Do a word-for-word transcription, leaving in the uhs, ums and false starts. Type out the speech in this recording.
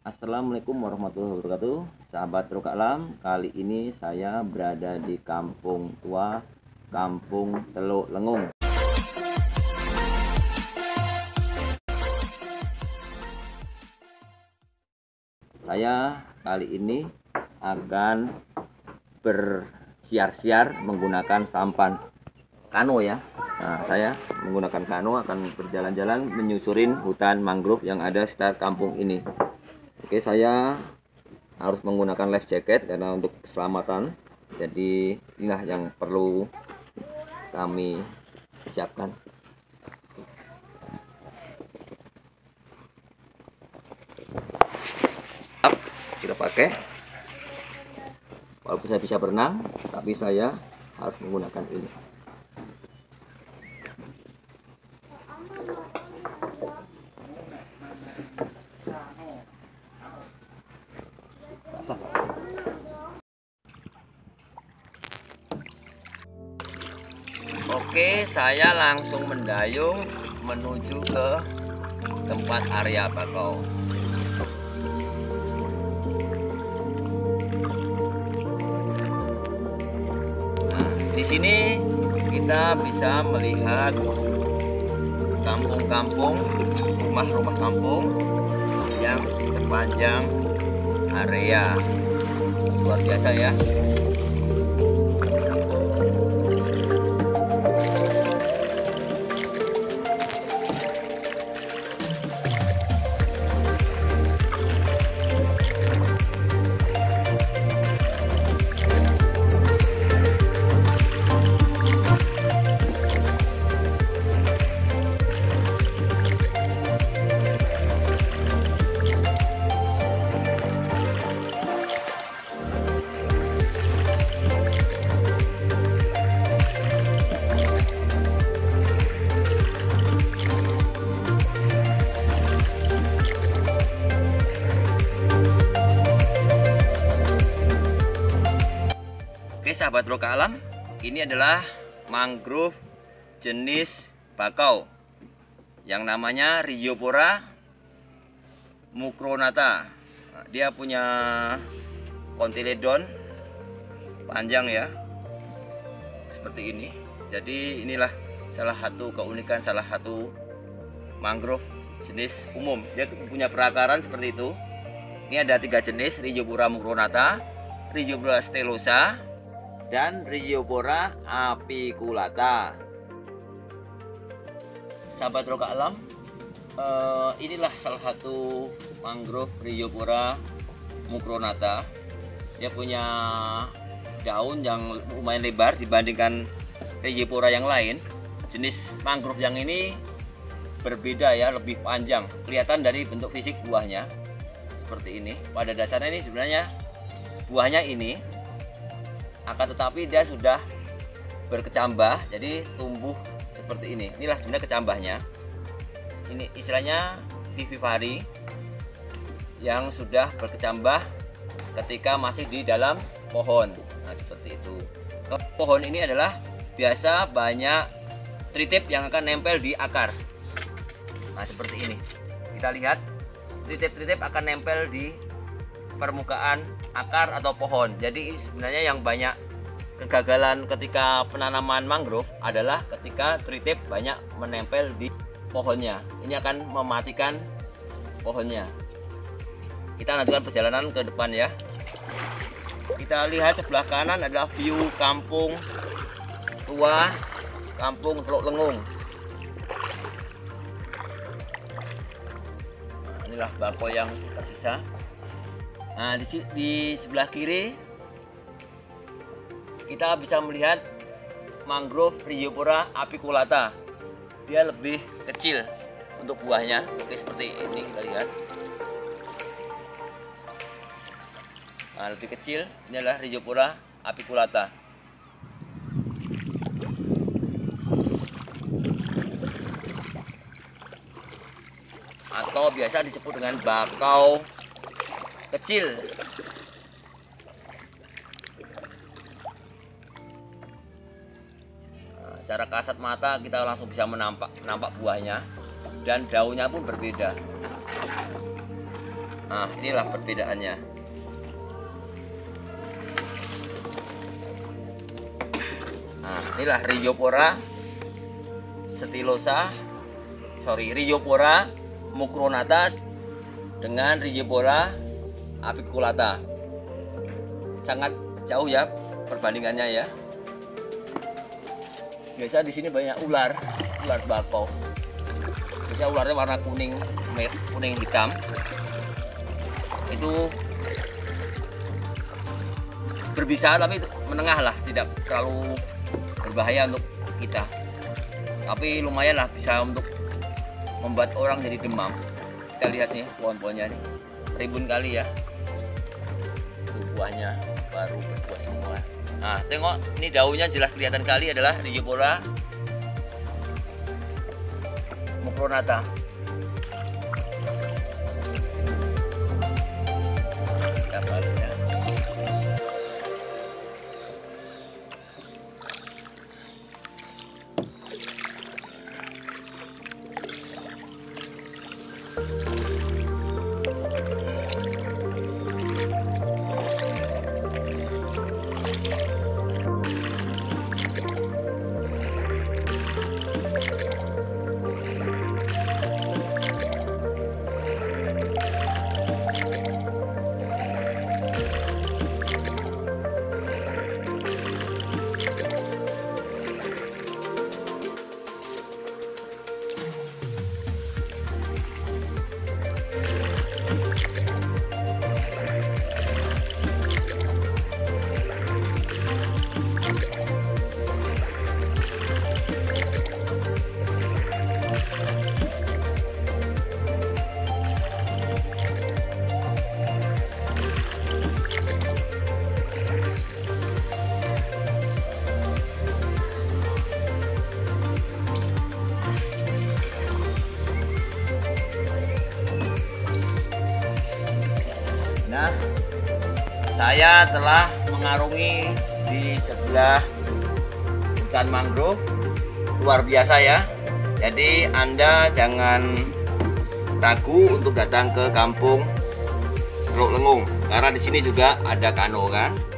Assalamualaikum warahmatullahi wabarakatuh. Sahabat Roka Alam, kali ini saya berada di Kampung Tua, Kampung Teluk Lengung. Saya kali ini akan bersiar-siar menggunakan sampan kano ya. Nah, saya menggunakan kano akan berjalan-jalan menyusurin hutan mangrove yang ada sekitar kampung ini. Oke, saya harus menggunakan life jacket karena untuk keselamatan. Jadi inilah yang perlu kami siapkan. Kita pakai. Walaupun saya bisa berenang, tapi saya harus menggunakan ini. Oke, saya langsung mendayung menuju ke tempat area bakau. Nah, di sini kita bisa melihat kampung-kampung, rumah-rumah kampung yang sepanjang area. Luar biasa ya. Oke sahabat Roka Alam, ini adalah mangrove jenis bakau yang namanya Rhizophora mucronata. Dia punya kontiledon panjang ya, seperti ini. Jadi inilah salah satu keunikan, salah satu mangrove jenis umum. Dia punya perakaran seperti itu. Ini ada tiga jenis, Rhizophora mucronata, Rhizophora stelosa, dan Rhizophora apiculata. Sahabat Roka Alam, eh, inilah salah satu mangrove Rhizophora mucronata. Dia punya daun yang lumayan lebar dibandingkan Rhizophora yang lain. Jenis mangrove yang ini berbeda ya, lebih panjang. Kelihatan dari bentuk fisik buahnya seperti ini. Pada dasarnya ini sebenarnya buahnya ini, akan tetapi dia sudah berkecambah, jadi tumbuh seperti ini. Inilah sebenarnya kecambahnya. Ini istilahnya vivivari yang sudah berkecambah ketika masih di dalam pohon. Nah, seperti itu. Pohon ini adalah biasa banyak tritip yang akan nempel di akar. Nah, seperti ini. Kita lihat tritip-tritip akan nempel di permukaan akar atau pohon. Jadi sebenarnya yang banyak kegagalan ketika penanaman mangrove adalah ketika tritip banyak menempel di pohonnya. Ini akan mematikan pohonnya. Kita lanjutkan perjalanan ke depan ya. Kita lihat sebelah kanan adalah view kampung tua, Kampung Teluk Lengung. Nah, inilah bakau yang tersisa. Nah, di, di sebelah kiri kita bisa melihat mangrove Rhizophora apiculata. Dia lebih kecil untuk buahnya. Oke, seperti ini kita lihat. Nah, lebih kecil. Ini adalah Rhizophora apiculata. Atau biasa disebut dengan bakau kecil. Nah, secara kasat mata kita langsung bisa menampak nampak buahnya, dan daunnya pun berbeda. Nah, inilah perbedaannya. Nah, inilah Rhizophora stylosa, sorry, Rhizophora mucronata dengan Rhizophora apiculata. Sangat jauh ya perbandingannya ya. Biasa di sini banyak ular, ular bakau. Biasa ularnya warna kuning, kuning hitam. Itu berbisa tapi menengah lah, tidak terlalu berbahaya untuk kita. Tapi lumayan lah bisa untuk membuat orang jadi demam. Kita lihat nih pohon-pohonnya nih, ribuan kali ya. Itu buahnya baru berbuah semua. Nah, tengok ini daunnya jelas kelihatan kali adalah Rhizophora mucronata. Kita balik ya. Nah, saya telah mengarungi di sebelah hutan mangrove luar biasa ya. Jadi Anda jangan ragu untuk datang ke kampung Teluk Lengung karena di sini juga ada kano kan.